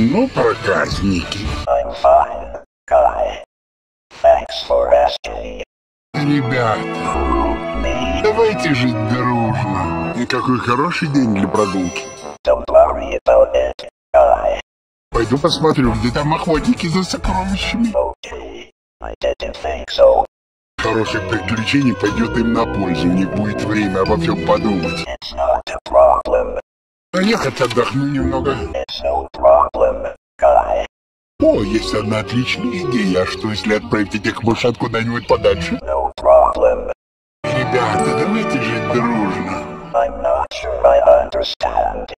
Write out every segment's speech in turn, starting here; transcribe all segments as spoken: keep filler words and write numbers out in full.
Ну, проказники. I'm fine, Guy. Thanks for asking. Ребята, Me? давайте жить дружно. И какой хороший день для прогулки. Don't worry about it, Guy. Пойду посмотрю, где там охотники за сокровищами. Okay. I didn't think so. Хорошее приключение пойдет им на пользу. У них будет время обо всем подумать. It's not a problem. А я хоть отдохну немного. It's no problem, Guy. О, есть одна отличная идея. А что, если отправить этих мышат куда-нибудь подальше? No problem. Ребята, давайте жить дружно. I'm not sure I understand.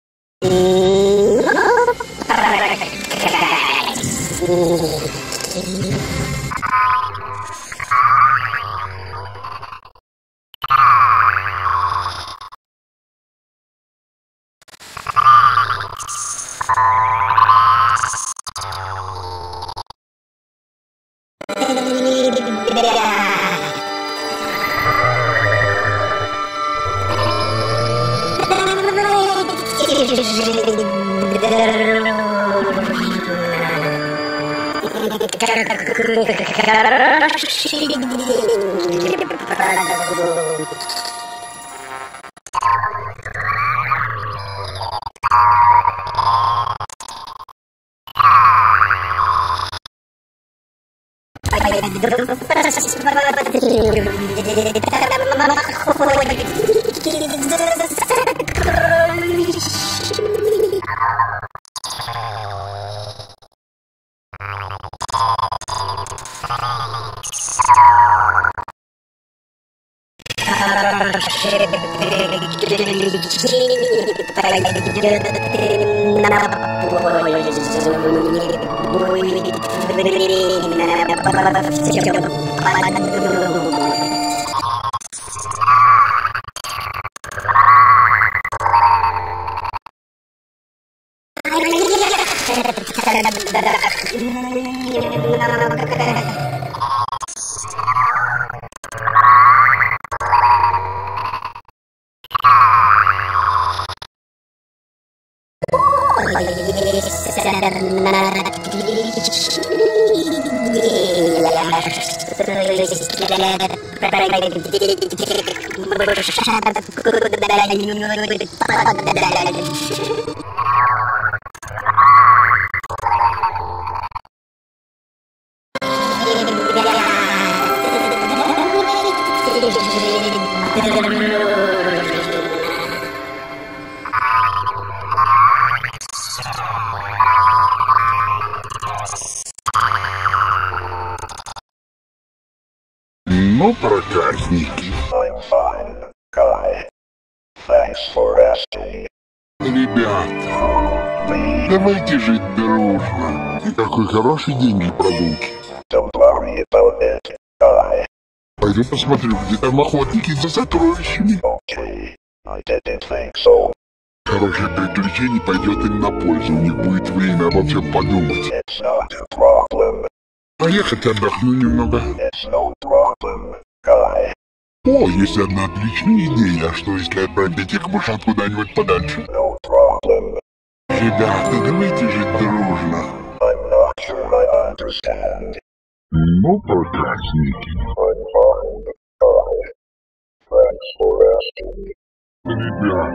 Ну, проказники. I'm fine, Guy. Thanks for asking. Ребята, Me? давайте жить дружно. И какой хороший день для прогулки. Don't worry about it, Guy. Пойду посмотрю, где там охотники за сокровищами. Okay. I didn't think so. Хорошее приключение пойдет им на пользу. У них будет время обо всем подумать. It's not a problem. А я хоть отдохну немного. It's no problem, Guy. О, есть одна отличная идея. А что, если отправить этих мышат куда-нибудь подальше? No problem. Ребята, давайте жить дружно. I'm not sure I understand. Ну, проказники. I'm fine, Guy. Thanks for asking. Ребята,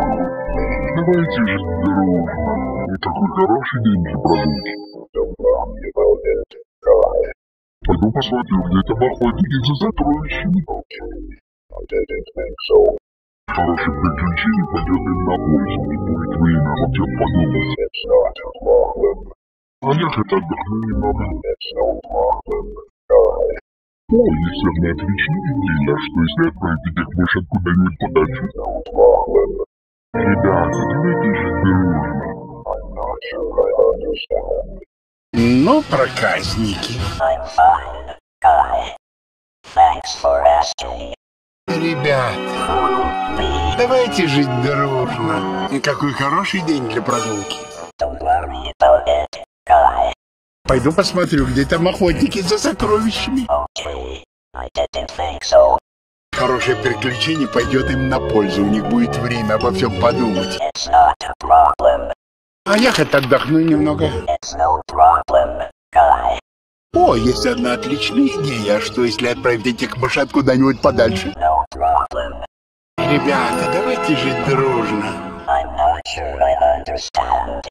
давайте жить дружно. И какой хороший день для прогулки. Don't worry about it, Guy. Пойду посмотрю, где там охотники за сокровищами. Okay. I didn't think so. Хорошее приключение пойдет им на пользу. У них будет время обо всем подумать. It's not a problem. А я хоть отдохну немного. It's no problem, Guy. О, есть одна отличная идея. А что, если отправить этих мышат куда-нибудь подальше? No problem. Ребята, давайте жить дружно. I'm not sure I understand. Ну, проказники. I'm fine, Guy. Thanks for asking. Ребята, Me? давайте жить дружно. И какой хороший день для прогулки. Don't worry about it, Guy. Пойду посмотрю, где там охотники за сокровищами. Okay. I didn't think so. Хорошее приключение пойдет им на пользу. У них будет время обо всем подумать. It's not a problem. А я хоть отдохну немного. It's no problem, guy. О, есть одна отличная идея. А что, если отправить этих мышат куда-нибудь подальше? No problem. Ребята, давайте жить дружно. I'm not sure I understand.